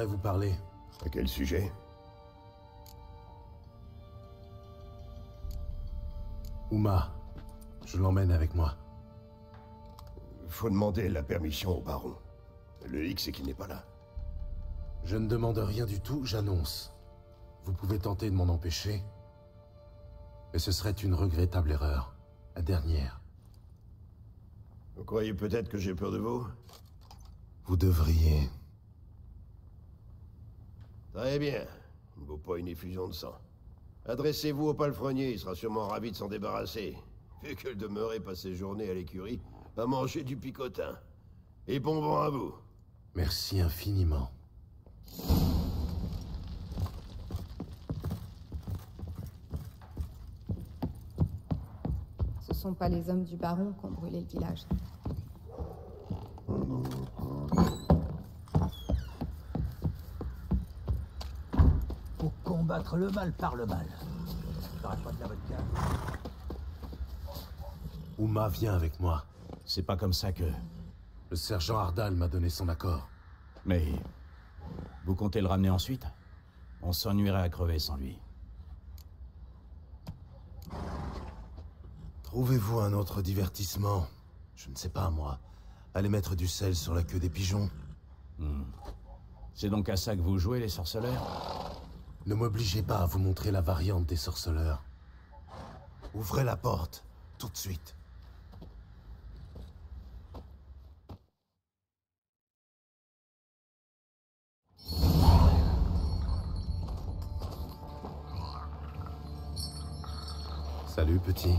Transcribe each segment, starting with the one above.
J'aimerais vous parler. À quel sujet? Uma, je l'emmène avec moi. Faut demander la permission au baron. Le hic, c'est qu'il n'est pas là. Je ne demande rien du tout, j'annonce. Vous pouvez tenter de m'en empêcher, mais ce serait une regrettable erreur. La dernière. Vous croyez peut-être que j'ai peur de vous? Vous devriez... Très bien. Il ne vaut pas une effusion de sang. Adressez-vous au palefrenier, il sera sûrement ravi de s'en débarrasser. Vu que demeurer passe ses journées à l'écurie, à manger du picotin. Et bon vent à vous. Merci infiniment. Ce sont pas les hommes du baron qui ont brûlé le village. Faut combattre le mal par le mal. J'arrête pas de la vodka. Uma vient avec moi. C'est pas comme ça que... Le sergent Ardal m'a donné son accord. Mais... Vous comptez le ramener ensuite? On s'ennuierait à crever sans lui. Trouvez-vous un autre divertissement. Je ne sais pas, moi. Aller mettre du sel sur la queue des pigeons. C'est donc à ça que vous jouez, les sorceleurs? Ne m'obligez pas à vous montrer la variante des sorceleurs. Ouvrez la porte, tout de suite. Salut, petit.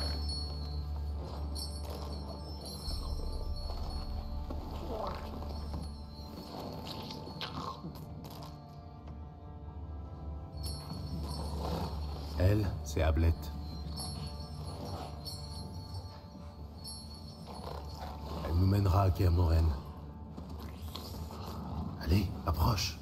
Elle, c'est Ablette. Elle nous mènera à Kermoren. Allez, approche.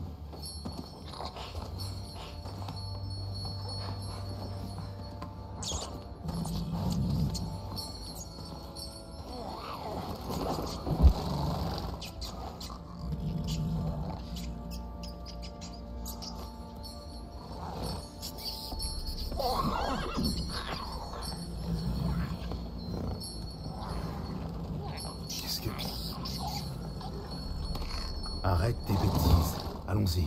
Arrête tes bêtises. Allons-y.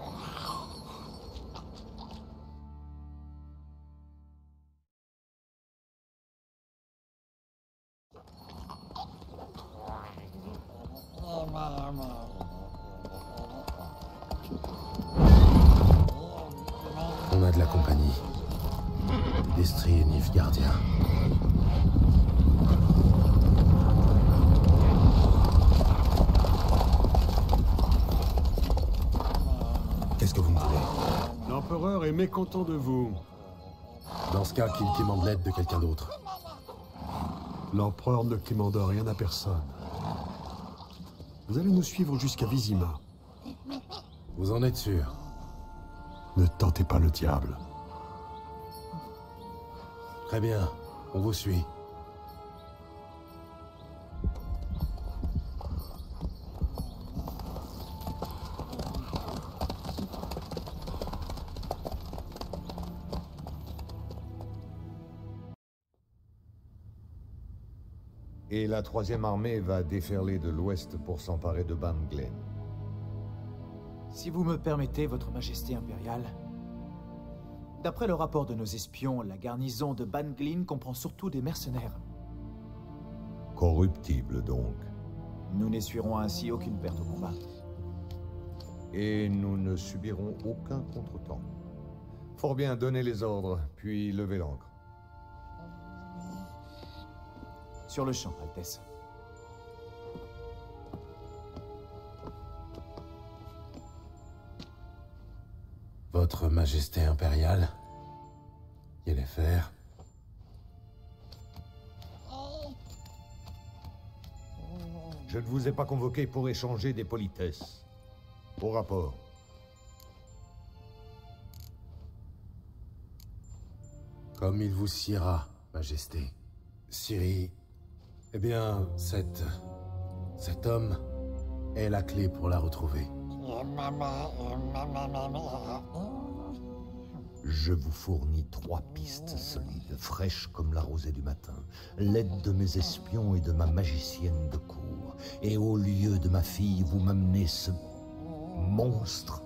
On a de la compagnie. Destry et Nilfgaardien. Qu'est-ce que vous me voulez? L'empereur est mécontent de vous. Dans ce cas, qu'il demande l'aide de quelqu'un d'autre. L'empereur ne commande rien à personne. Vous allez nous suivre jusqu'à Vizima. Vous en êtes sûr? Ne tentez pas le diable. Très bien, on vous suit. Et la troisième armée va déferler de l'ouest pour s'emparer de Ban Glen. Si vous me permettez, votre majesté impériale, d'après le rapport de nos espions, la garnison de Ban Glen comprend surtout des mercenaires. Corruptible donc. Nous n'essuierons ainsi aucune perte au combat. Et nous ne subirons aucun contretemps. Fort bien, donnez les ordres, puis levez l'ancre. Sur le champ, Altesse. Votre Majesté impériale, Yennefer. Je ne vous ai pas convoqué pour échanger des politesses. Au rapport. Comme il vous siera, Majesté. Ciri, eh bien, cet homme est la clé pour la retrouver. Je vous fournis 3 pistes solides, fraîches comme la rosée du matin, l'aide de mes espions et de ma magicienne de cour. Et au lieu de ma fille, vous m'amenez ce monstre.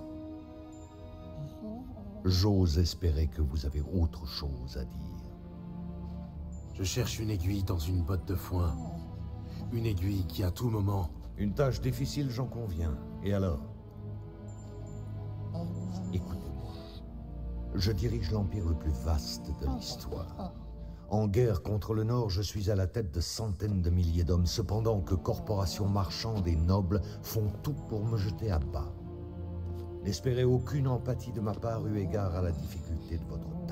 J'ose espérer que vous avez autre chose à dire. Je cherche une aiguille dans une botte de foin. Une aiguille qui, à tout moment... Une tâche difficile, j'en conviens. Et alors? Écoutez-moi. Je dirige l'empire le plus vaste de l'histoire. En guerre contre le Nord, je suis à la tête de centaines de milliers d'hommes, cependant que corporations marchandes et nobles font tout pour me jeter à bas. N'espérez aucune empathie de ma part eu égard à la difficulté de votre tâche.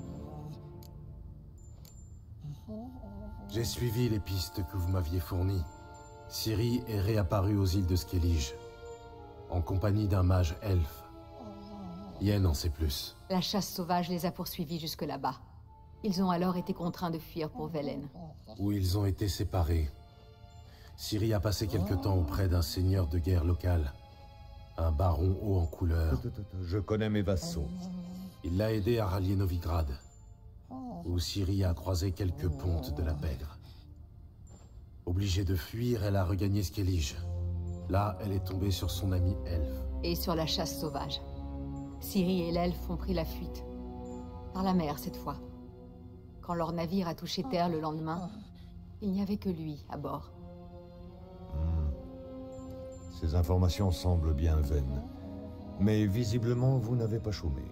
J'ai suivi les pistes que vous m'aviez fournies. Ciri est réapparue aux îles de Skellige, en compagnie d'un mage elfe. Yen en sait plus. La chasse sauvage les a poursuivis jusque là-bas. Ils ont alors été contraints de fuir pour Velen. Où ils ont été séparés. Ciri a passé quelque temps auprès d'un seigneur de guerre local. Un baron haut en couleur. Je connais mes vassaux. Il l'a aidé à rallier Novigrad, où Ciri a croisé quelques pontes de la pègre. Obligée de fuir, elle a regagné Skellige. Là, elle est tombée sur son ami elfe. Et sur la chasse sauvage. Ciri et l'elfe ont pris la fuite. Par la mer, cette fois. Quand leur navire a touché terre le lendemain, il n'y avait que lui à bord. Ces informations semblent bien vaines. Mais visiblement, vous n'avez pas chômé.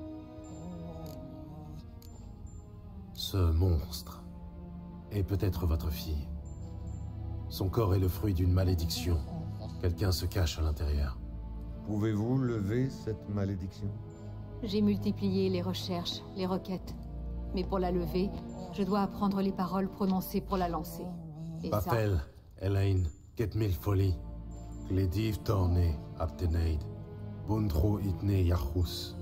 Ce monstre est peut-être votre fille. Son corps est le fruit d'une malédiction. Quelqu'un se cache à l'intérieur. Pouvez-vous lever cette malédiction? J'ai multiplié les recherches, les requêtes. Mais pour la lever, je dois apprendre les paroles prononcées pour la lancer. Et Papel, Elaine, Ketmil Folly, Glediv Torne, Abteneid, Bundro Itne Yachus.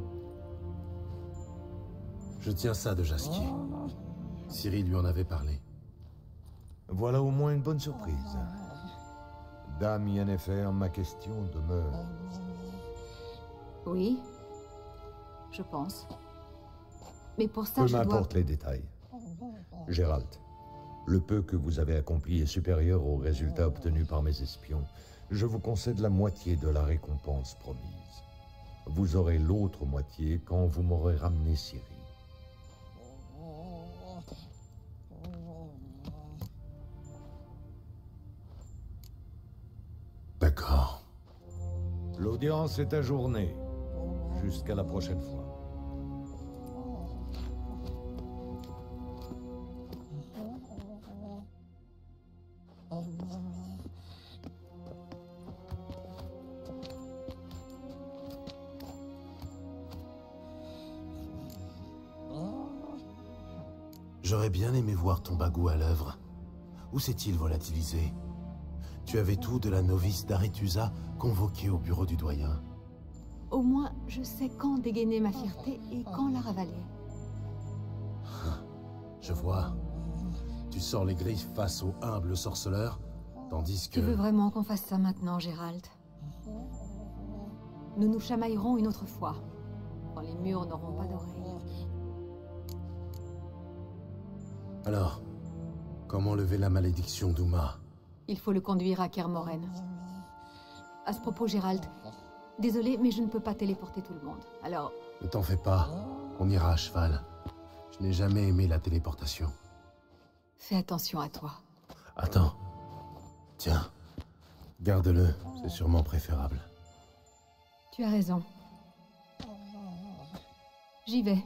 Je tiens ça de Jaskier. Ciri lui en avait parlé. Voilà au moins une bonne surprise. Dame Yennefer, ma question demeure. Oui, je pense. Mais pour ça, Peu je dois... m'importe les détails. Gérald, le peu que vous avez accompli est supérieur aux résultats obtenus par mes espions. Je vous concède la moitié de la récompense promise. Vous aurez l'autre moitié quand vous m'aurez ramené Ciri. D'accord. L'audience est ajournée. Jusqu'à la prochaine fois. J'aurais bien aimé voir ton bagou à l'œuvre. Où s'est-il volatilisé? Tu avais tout de la novice d'Arethusa convoquée au bureau du doyen. Au moins, je sais quand dégainer ma fierté et quand la ravaler. Je vois. Tu sors les griffes face au humble sorceleur, tandis que... Tu veux vraiment qu'on fasse ça maintenant, Gérald? Nous nous chamaillerons une autre fois, quand les murs n'auront pas d'oreilles. Alors, comment lever la malédiction d'Uma? Il faut le conduire à Kermoren. À ce propos, Gérald, désolé, mais je ne peux pas téléporter tout le monde. Alors... Ne t'en fais pas, on ira à cheval. Je n'ai jamais aimé la téléportation. Fais attention à toi. Attends. Tiens, garde-le, c'est sûrement préférable. Tu as raison. J'y vais.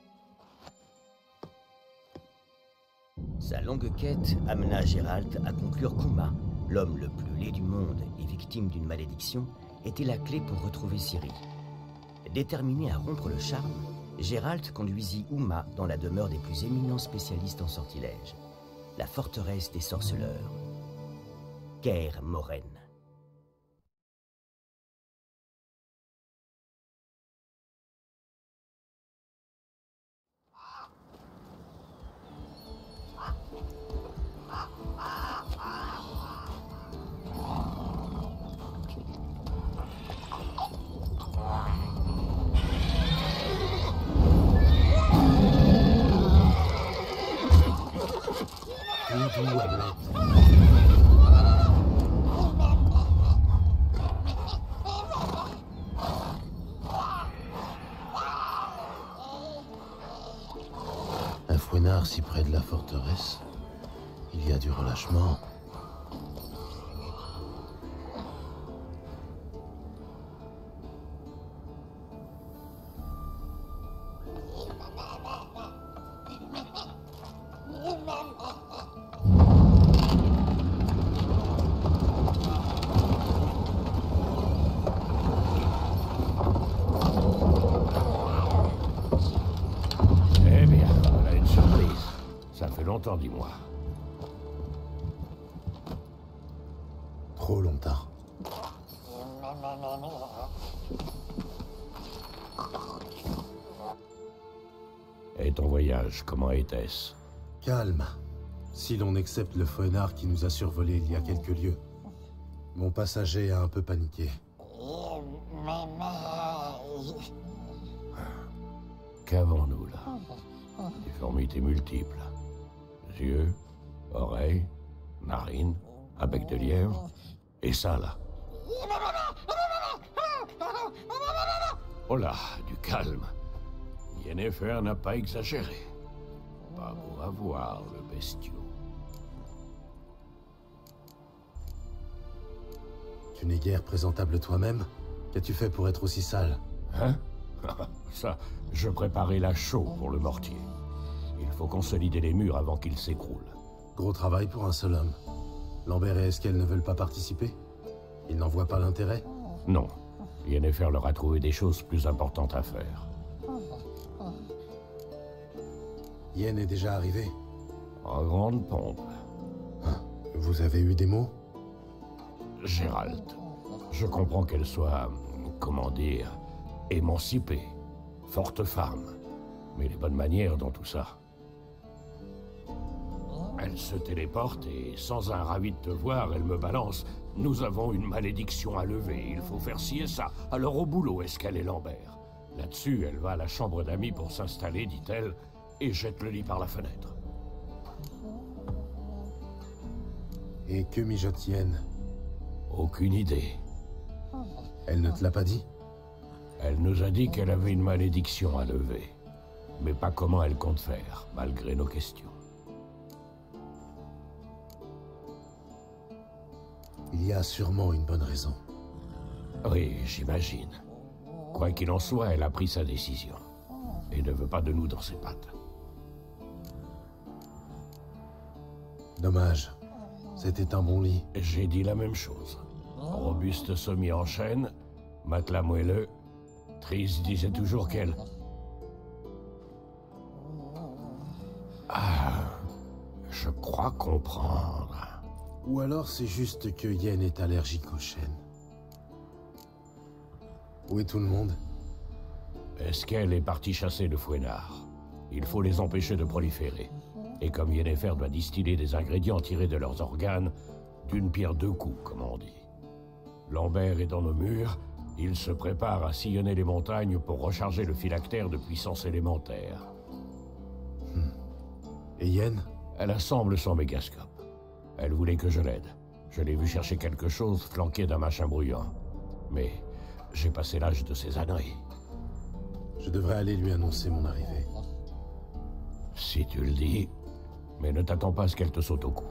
Sa longue quête amena Gérald à conclure qu'Uma, l'homme le plus laid du monde et victime d'une malédiction, était la clé pour retrouver Ciri. Déterminé à rompre le charme, Gérald conduisit Uma dans la demeure des plus éminents spécialistes en sortilège, la forteresse des sorceleurs, Kermoren. d'où, Hamlet? Un fouinard si près de la forteresse. Il y a du relâchement. Eh bien, voilà une surprise. Ça fait longtemps, dis-moi. Trop longtemps. Et ton voyage, comment était-ce? Calme. Si l'on accepte le fouinard qui nous a survolé il y a quelques lieues. Mon passager a un peu paniqué. Qu'avons-nous là? Difformités multiples. Yeux, oreilles, narines, un bec de lièvre, et ça là. Oh là, du calme. Yennefer n'a pas exagéré. Pas beau à voir, le bestiau. Tu n'es guère présentable toi-même? Qu'as-tu fait pour être aussi sale? Hein? Ça, je préparais la chaux pour le mortier. Il faut consolider les murs avant qu'ils s'écroulent. Gros travail pour un seul homme. Lambert et Eskel ne veulent pas participer? Ils n'en voient pas l'intérêt? Non. Yennefer leur a trouvé des choses plus importantes à faire. Yen est déjà arrivé? En grande pompe. Vous avez eu des mots? Gérald. Je comprends qu'elle soit, comment dire, émancipée, forte femme. Mais les bonnes manières dans tout ça. Elle se téléporte et, sans un ravi de te voir, elle me balance. Nous avons une malédiction à lever, il faut faire ci et ça. Alors au boulot, Eskel et Lambert. Là-dessus, elle va à la chambre d'amis pour s'installer, dit-elle, et jette le lit par la fenêtre. Et que mijote Yen? Aucune idée. Elle ne te l'a pas dit? Elle nous a dit qu'elle avait une malédiction à lever. Mais pas comment elle compte faire, malgré nos questions. Il y a sûrement une bonne raison. Oui, j'imagine. Quoi qu'il en soit, elle a pris sa décision. Et ne veut pas de nous dans ses pattes. Dommage. C'était un bon lit. J'ai dit la même chose. Robuste sommier en chêne, matelas moelleux. Triss disait toujours qu'elle... Ah, je crois comprendre. Ou alors c'est juste que Yen est allergique aux chênes. Où est tout le monde? Eskel est parti chasser le fouinard. Il faut les empêcher de proliférer. Et comme Yennefer doit distiller des ingrédients tirés de leurs organes, d'une pierre deux coups, comme on dit. Lambert est dans nos murs, il se prépare à sillonner les montagnes pour recharger le phylactère de puissance élémentaire. Et Yen? Elle assemble son mégascope. Elle voulait que je l'aide. Je l'ai vu chercher quelque chose flanqué d'un machin bruyant. Mais j'ai passé l'âge de ces âneries. Je devrais aller lui annoncer mon arrivée. Si tu le dis, mais ne t'attends pas à ce qu'elle te saute au cou.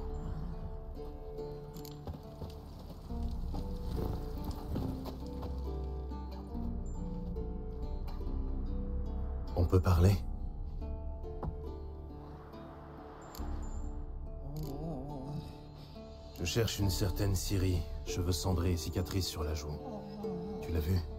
On peut parler? Je cherche une certaine Ciri, cheveux cendrés et cicatrices sur la joue. Tu l'as vue?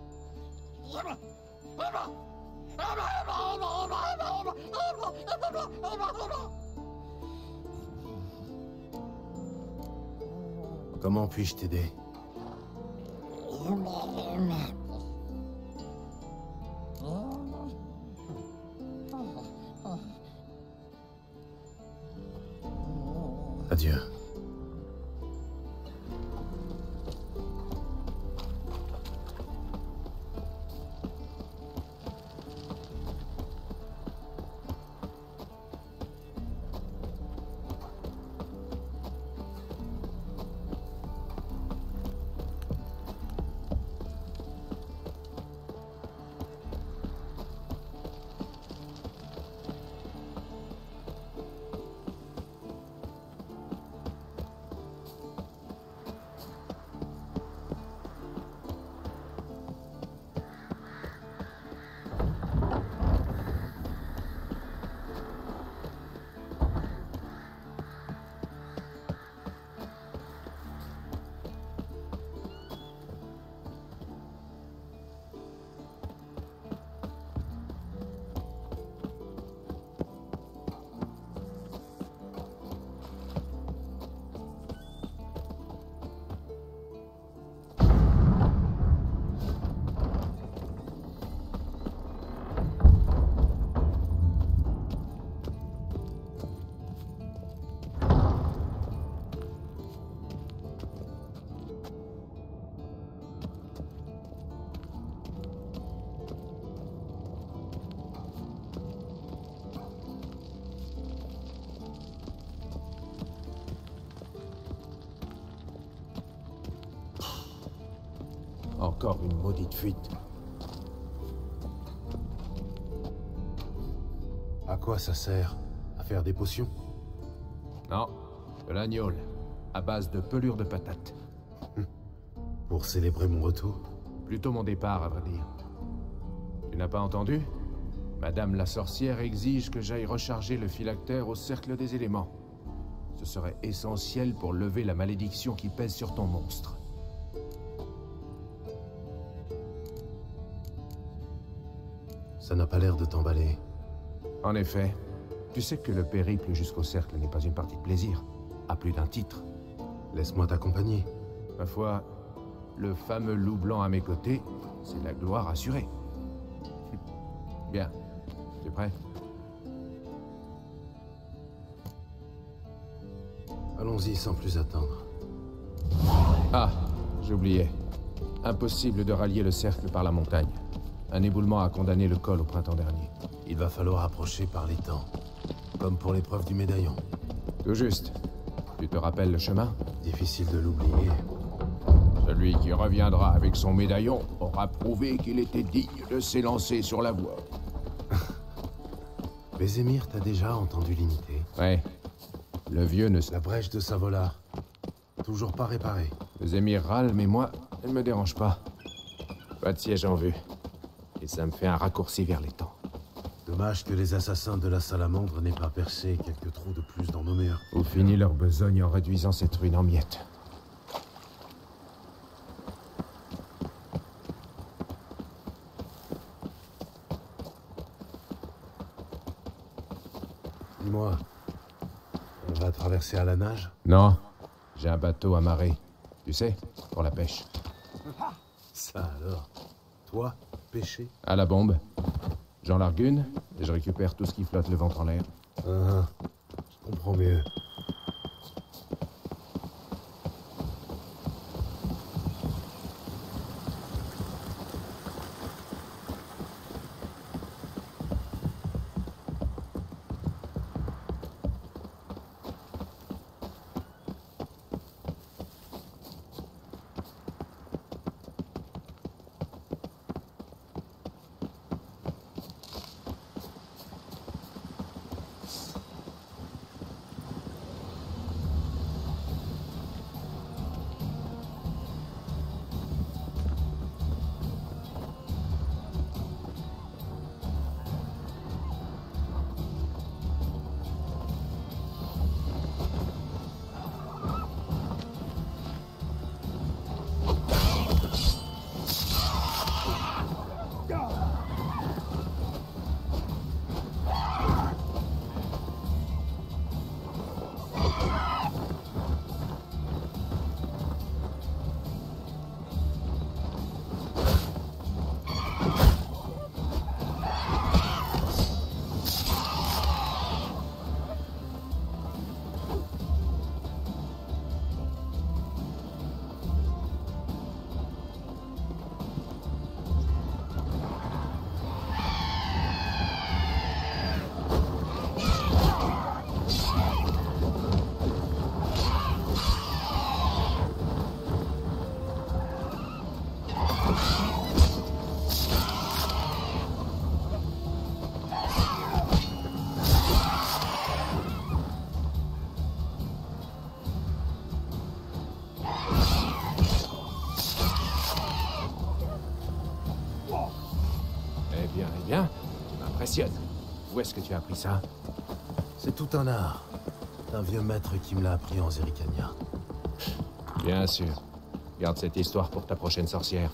Comment puis-je t'aider? Adieu. Encore une maudite fuite. À quoi ça sert? À faire des potions? Non, de l'agnole, à base de pelure de patate. Pour célébrer mon retour? Plutôt mon départ, à vrai dire. Tu n'as pas entendu? Madame la sorcière exige que j'aille recharger le phylactère au cercle des éléments. Ce serait essentiel pour lever la malédiction qui pèse sur ton monstre. Ça n'a pas l'air de t'emballer. En effet, tu sais que le périple jusqu'au cercle n'est pas une partie de plaisir, à plus d'un titre. Laisse-moi t'accompagner. Ma foi, le fameux loup blanc à mes côtés, c'est la gloire assurée. Bien, tu es prêt? Allons-y sans plus attendre. Ah, j'oubliais. Impossible de rallier le cercle par la montagne. Un éboulement a condamné le col au printemps dernier. Il va falloir approcher par les temps. Comme pour l'épreuve du médaillon. Tout juste. Tu te rappelles le chemin? Difficile de l'oublier. Celui qui reviendra avec son médaillon aura prouvé qu'il était digne de s'élancer sur la voie. Vézémir t'a déjà entendu l'imiter. Ouais. Le vieux ne... La brèche de Savolar. Toujours pas réparée. Vézémir râle, mais moi, elle me dérange pas. Pas de siège en vue. Et ça me fait un raccourci vers les temps. Dommage que les assassins de la salamandre n'aient pas percé quelques trous de plus dans nos murs. Ou fini leur besogne en réduisant cette ruine en miettes. Dis-moi, on va traverser à la nage? Non, j'ai un bateau amarré. Tu sais, pour la pêche. Ça alors. Toi, pêcher? À la bombe. J'en largue une, et je récupère tout ce qui flotte le ventre en l'air. Je comprends mieux. Où est-ce que tu as appris ça? C'est tout un art. Un vieux maître qui me l'a appris en Zerrikania. Bien sûr. Garde cette histoire pour ta prochaine sorcière.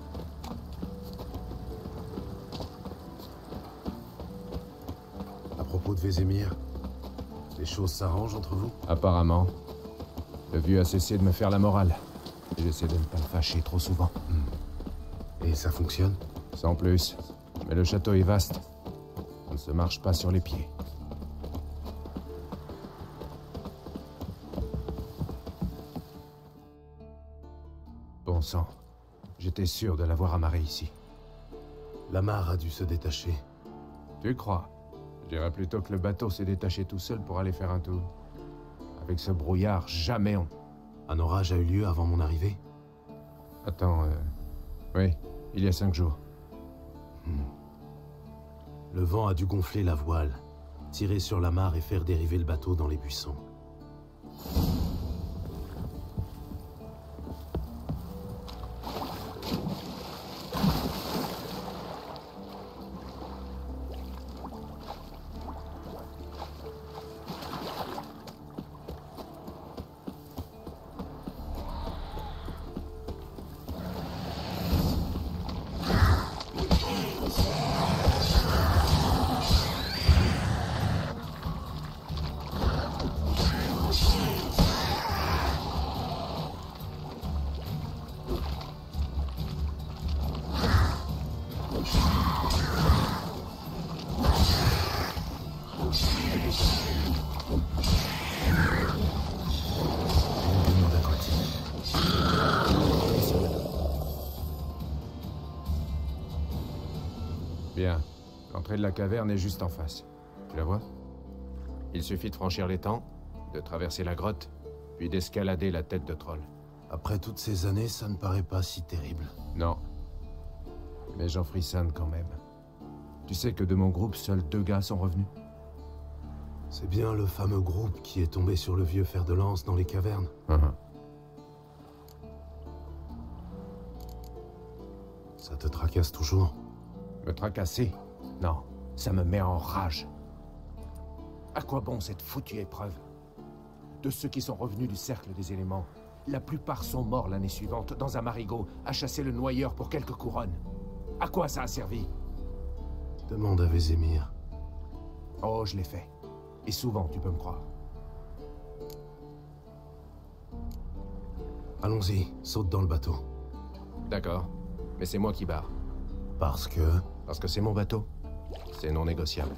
À propos de Vézémir, les choses s'arrangent entre vous? Apparemment. Le vieux a cessé de me faire la morale. Et j'essaie de ne pas le fâcher trop souvent. Et ça fonctionne? Sans plus. Mais le château est vaste. On ne se marche pas sur les pieds. Bon sang. J'étais sûr de l'avoir amarré ici. L'amarre a dû se détacher. Tu crois? Je dirais plutôt que le bateau s'est détaché tout seul pour aller faire un tour. Avec ce brouillard, jamais on... Un orage a eu lieu avant mon arrivée? Attends, Oui, il y a 5 jours. Le vent a dû gonfler la voile, tirer sur la mare et faire dériver le bateau dans les buissons. Bien. L'entrée de la caverne est juste en face. Tu la vois? Il suffit de franchir l'étang, de traverser la grotte, puis d'escalader la tête de troll. Après toutes ces années, ça ne paraît pas si terrible. Non. Mais j'en frissonne quand même. Tu sais que de mon groupe, seuls 2 gars sont revenus? C'est bien le fameux groupe qui est tombé sur le vieux fer de lance dans les cavernes. Ça te tracasse toujours? Me tracasser? Non, ça me met en rage. À quoi bon cette foutue épreuve? De ceux qui sont revenus du cercle des éléments, la plupart sont morts l'année suivante dans un marigot à chasser le noyeur pour quelques couronnes. À quoi ça a servi? Demande à Vézémir. Oh, je l'ai fait. Et souvent, tu peux me croire. Allons-y, saute dans le bateau. D'accord, mais c'est moi qui barre. Parce que... Parce que c'est mon bateau. C'est non négociable.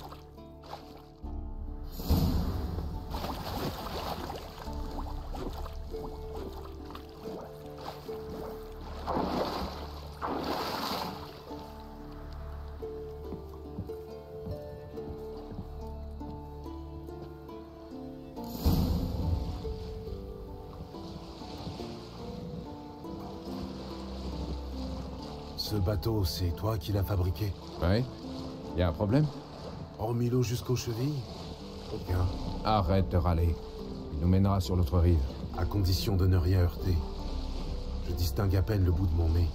Ce bateau, c'est toi qui l'as fabriqué? Ouais. Y a un problème? Hormis l'eau jusqu'aux chevilles? Aucun. Arrête de râler. Il nous mènera sur l'autre rive. À condition de ne rien heurter. Je distingue à peine le bout de mon nez.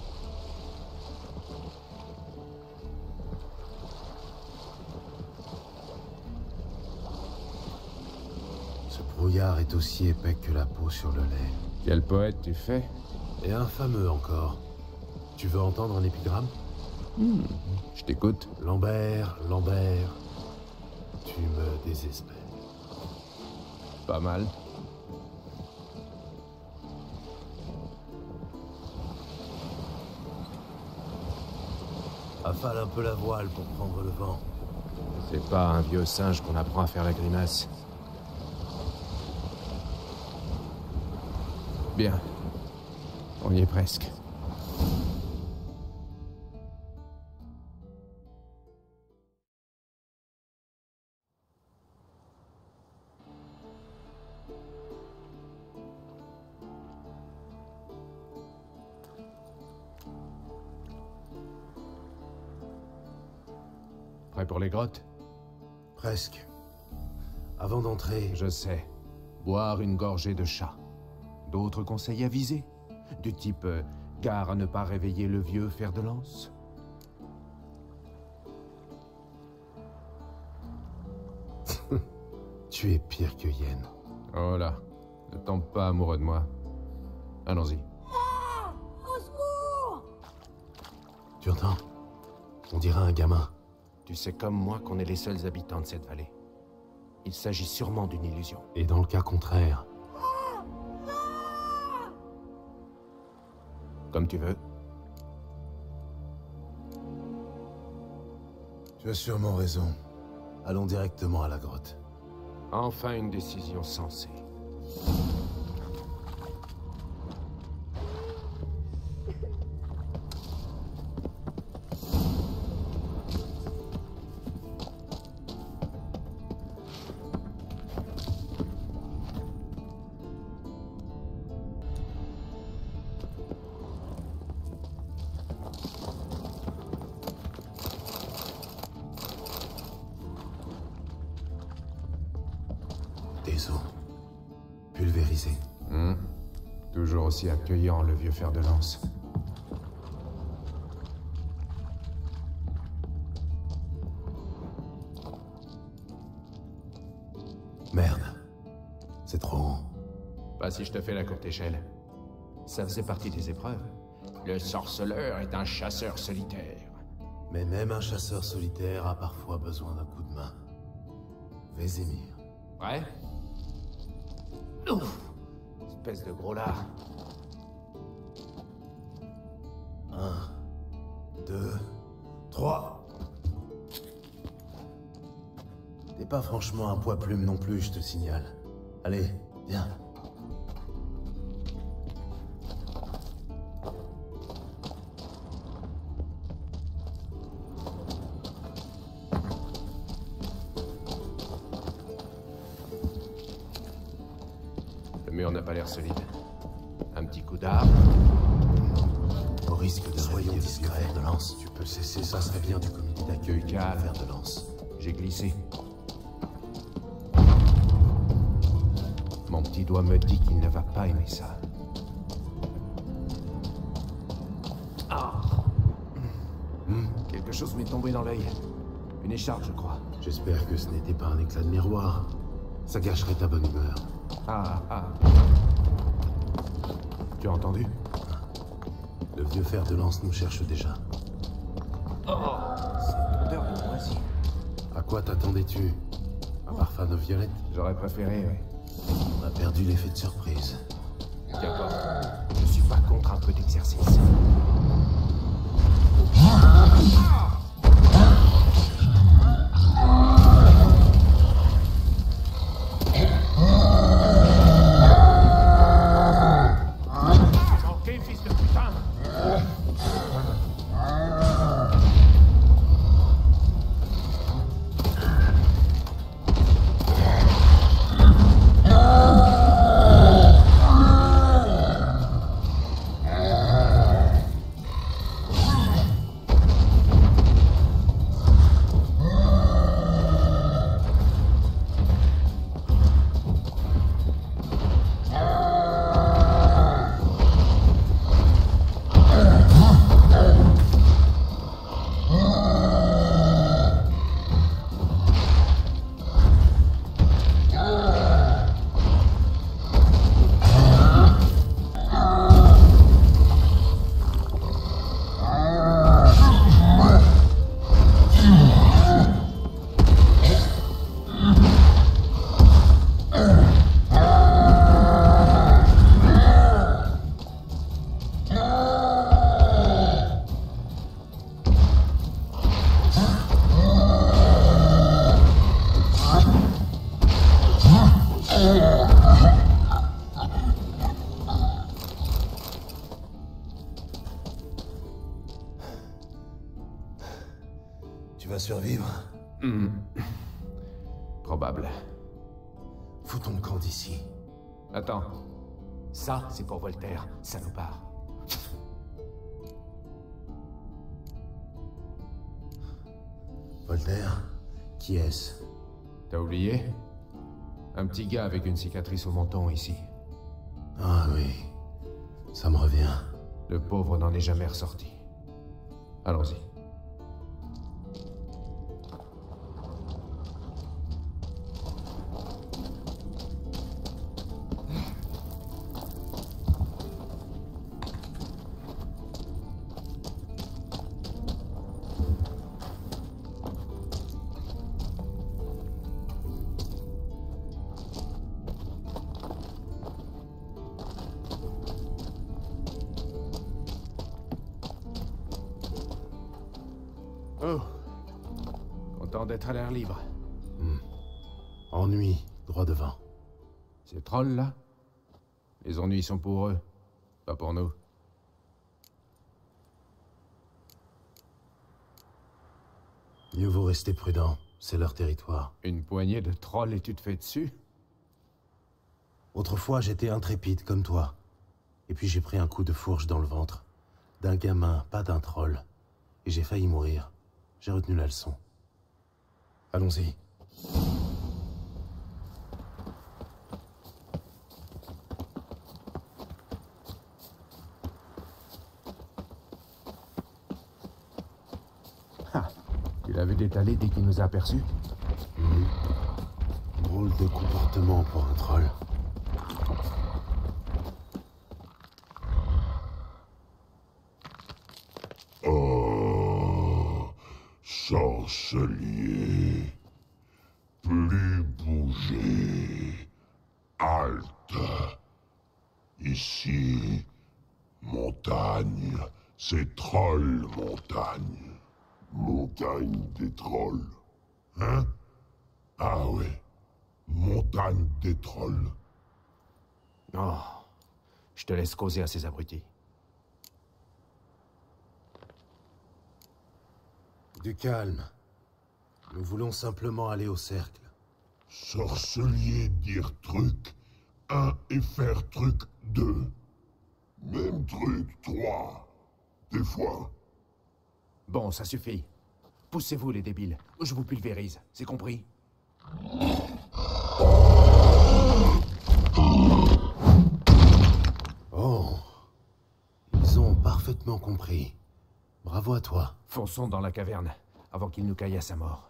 Ce brouillard est aussi épais que la peau sur le lait. Quel poète tu fais? Et infameux encore. Tu veux entendre un épigramme? Je t'écoute. Lambert, Lambert, tu me désespères. Pas mal. Affale un peu la voile pour prendre le vent. C'est pas un vieux singe qu'on apprend à faire la grimace. Bien. On y est presque. Prêt pour les grottes? Presque. Avant d'entrer... Je sais. Boire une gorgée de chat. D'autres conseils avisés? Du type gare à ne pas réveiller le vieux fer de lance? Tu es pire que Yen. Oh là, ne tombe pas amoureux de moi. Allons-y. Au secours! Tu entends? On dirait un gamin. Tu sais comme moi qu'on est les seuls habitants de cette vallée. Il s'agit sûrement d'une illusion. Et dans le cas contraire? Comme tu veux. Tu as sûrement raison. Allons directement à la grotte. Enfin une décision sensée. Des os. Pulvérisés. Toujours aussi accueillant, le vieux fer de lance. Merde. C'est trop haut. Pas si je te fais la courte échelle. Ça faisait partie des épreuves. Le sorceleur est un chasseur solitaire. Mais même un chasseur solitaire a parfois besoin d'un coup de main. Vézémir. Ouais? Ouf! Espèce de gros lard. 1, 2, 3. T'es pas franchement un poids plume non plus, je te signale. Allez, viens. Le mur n'a pas l'air solide. Un petit coup d'arbre. Au risque de soyons discrets de lance, tu peux cesser, ça serait bien du comité d'accueil du fer de lance. J'ai glissé. Mon petit doigt me dit qu'il ne va pas aimer ça. Ah. Quelque chose m'est tombé dans l'œil. Une écharpe, je crois. J'espère que ce n'était pas un éclat de miroir. Ça gâcherait ta bonne humeur. Ah. Tu as entendu? Le vieux fer de lance nous cherche déjà. Oh, cette odeur de moisi. À quoi t'attendais-tu? Un parfum de violette? J'aurais préféré, oui. On a perdu l'effet de surprise. Qu'importe. Je suis pas contre un peu d'exercice. Tu vas survivre? Probable. Fous ton camp d'ici. Attends. Ça, c'est pour Voltaire, salopard. Voltaire? Qui est-ce? T'as oublié? Un petit gars avec une cicatrice au menton ici. Ah oui, ça me revient. Le pauvre n'en est jamais ressorti. Allons-y. Oh. Content d'être à l'air libre. Ennui, droit devant. Ces trolls, là? Les ennuis sont pour eux, pas pour nous. Mieux vaut rester prudent, c'est leur territoire. Une poignée de trolls et tu te fais dessus? Autrefois, j'étais intrépide comme toi. Et puis j'ai pris un coup de fourche dans le ventre. D'un gamin, pas d'un troll. Et j'ai failli mourir. J'ai retenu la leçon. Allons-y. l'as vu détaler dès qu'il nous a aperçus? Drôle de comportement pour un troll. Oh, sorcelier, plus bouger, halte. Ici, montagne, c'est troll montagne. Montagne des trolls. Hein? Ah ouais, montagne des trolls. Oh, je te laisse causer à ces abrutis. Du calme. Nous voulons simplement aller au cercle. Sorcelier dire truc 1 et faire truc 2. Même truc 3. Des fois. Bon, ça suffit. Poussez-vous, les débiles. Je vous pulvérise, c'est compris? Oh. Ils ont parfaitement compris. Bravo à toi. Fonçons dans la caverne, avant qu'il nous caillasse à mort.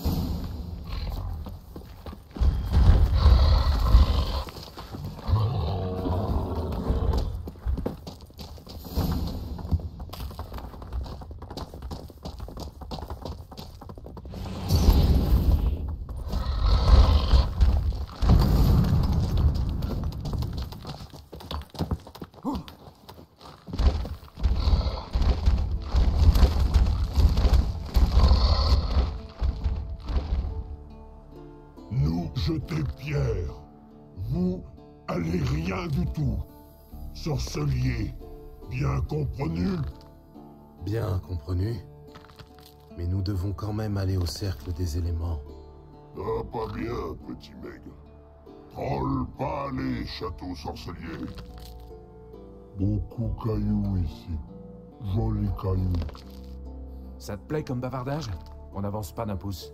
Jetez pierre. Vous allez rien du tout. Sorcelier, bien comprenez? Bien comprenez. Mais nous devons quand même aller au cercle des éléments. Ah, pas bien, petit maigre. Troll pas aller, château sorcelier. Beaucoup cailloux ici. Jolis cailloux. Ça te plaît comme bavardage? On n'avance pas d'un pouce.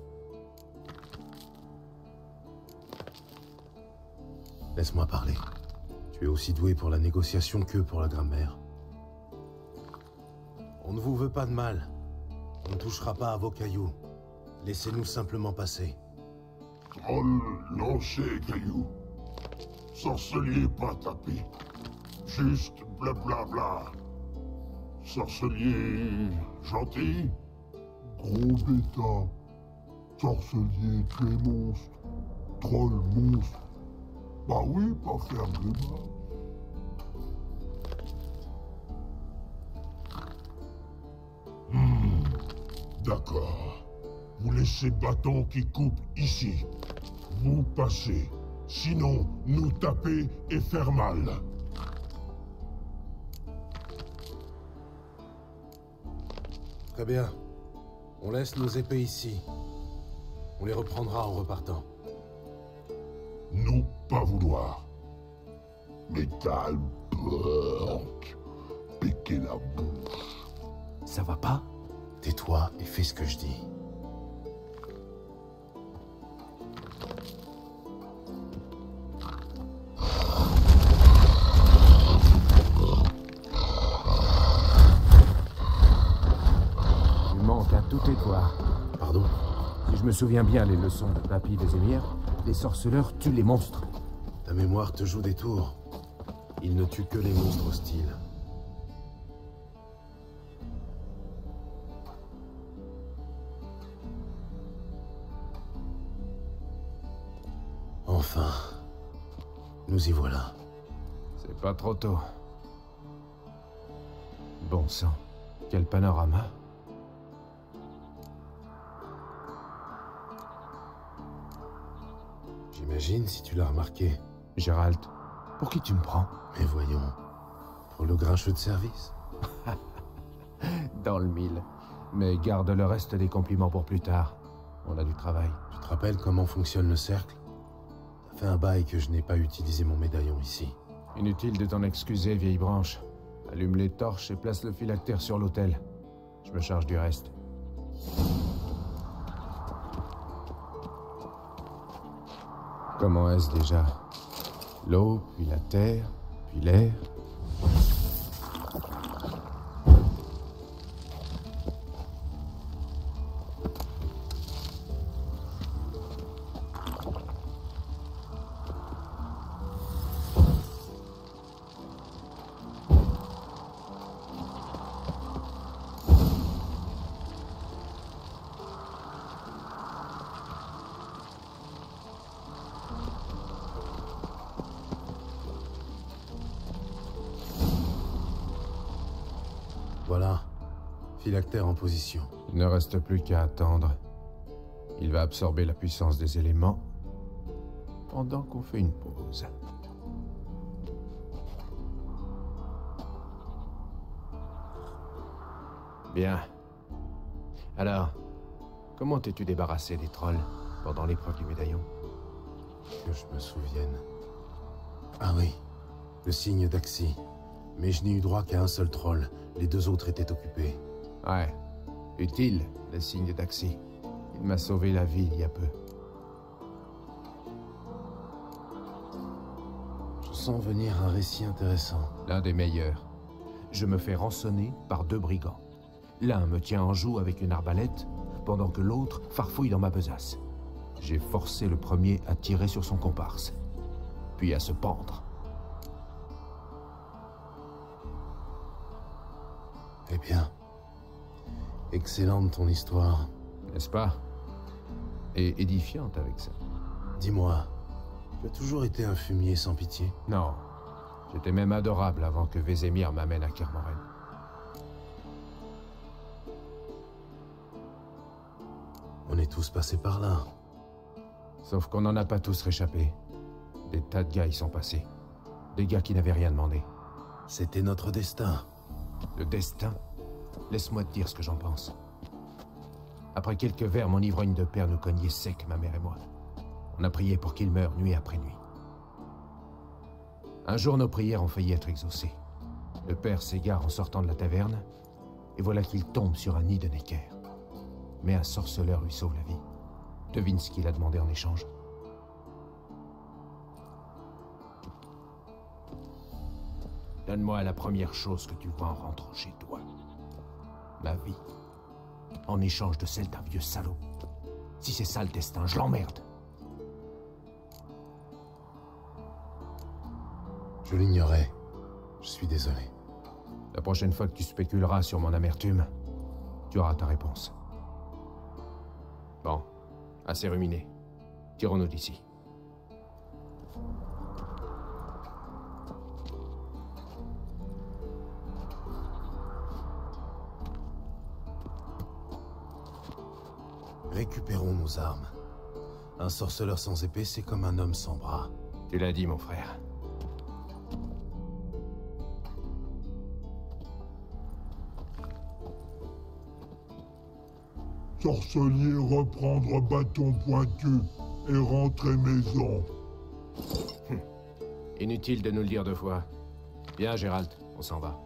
Laisse-moi parler. Tu es aussi doué pour la négociation que pour la grammaire. On ne vous veut pas de mal. On ne touchera pas à vos cailloux. Laissez-nous simplement passer. Troll, lancez, cailloux. Sorcelier pas tapé. Juste blablabla. Sorcelier gentil. Gros bêta. Sorcelier tuer monstre. Troll monstre. Bah oui, pas faire de mal. D'accord. Vous laissez bâton qui coupe ici. Vous passez. Sinon, nous taper et faire mal. Très bien. On laisse nos épées ici. On les reprendra en repartant. Nous pas vouloir. Métal burk. Piquer la bouche. Ça va pas? Tais-toi et fais ce que je dis. Tu manques à tous tes devoirs. Pardon? Si je me souviens bien les leçons de Papy des Émirs, les sorceleurs tuent les monstres. Ta mémoire te joue des tours. Ils ne tuent que les monstres hostiles. Enfin, nous y voilà. C'est pas trop tôt. Bon sang, quel panorama. J'imagine si tu l'as remarqué. Gérald, pour qui tu me prends? Mais voyons, pour le grincheux de service. Dans le mille. Mais garde le reste des compliments pour plus tard. On a du travail. Tu te rappelles comment fonctionne le cercle? Ça fait un bail que je n'ai pas utilisé mon médaillon ici. Inutile de t'en excuser, vieille branche. Allume les torches et place le phylactère sur l'autel. Je me charge du reste. Comment est-ce déjà? L'eau, puis la terre, puis l'air. Phylactère en position. Il ne reste plus qu'à attendre. Il va absorber la puissance des éléments pendant qu'on fait une pause. Bien. Alors, comment t'es-tu débarrassé des trolls pendant l'épreuve du médaillon? Que je me souvienne. Ah oui, le signe d'Axi. Mais je n'ai eu droit qu'à un seul troll. Les deux autres étaient occupés. Ouais. Utile, le signe d'Axi. Il m'a sauvé la vie il y a peu. Je sens venir un récit intéressant. L'un des meilleurs. Je me fais rançonner par deux brigands. L'un me tient en joue avec une arbalète, pendant que l'autre farfouille dans ma besace. J'ai forcé le premier à tirer sur son comparse, puis à se pendre. Eh bien, excellente ton histoire. N'est-ce pas? Et édifiante avec ça. Dis-moi, tu as toujours été un fumier sans pitié? Non. J'étais même adorable avant que Vézémir m'amène à Kermoren. On est tous passés par là. Sauf qu'on n'en a pas tous réchappé. Des tas de gars y sont passés. Des gars qui n'avaient rien demandé. C'était notre destin. Le destin? Laisse-moi te dire ce que j'en pense. Après quelques verres, mon ivrogne de père nous cognait sec, ma mère et moi. On a prié pour qu'il meure nuit après nuit. Un jour, nos prières ont failli être exaucées. Le père s'égare en sortant de la taverne, et voilà qu'il tombe sur un nid de Necker. Mais un sorceleur lui sauve la vie. Devine ce qu'il a demandé en échange. Donne-moi la première chose que tu vois en rentrant chez toi. Ma vie. En échange de celle d'un vieux salaud. Si c'est ça le destin, je l'emmerde. Je l'ignorais. Je suis désolé. La prochaine fois que tu spéculeras sur mon amertume, tu auras ta réponse. Bon, assez ruminé. Tirons-nous d'ici. Récupérons nos armes. Un sorceleur sans épée, c'est comme un homme sans bras. Tu l'as dit, mon frère. Sorcelier, reprendre bâton pointu et rentrer maison. Inutile de nous le dire deux fois. Bien, Gérald, on s'en va.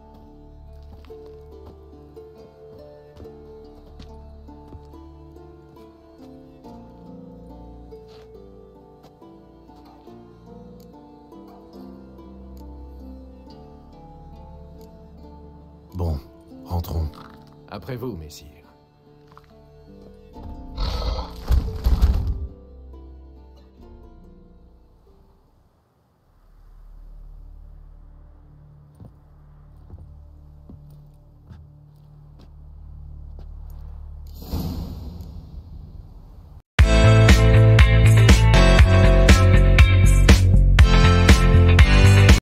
Bon, rentrons. Après vous, messieurs.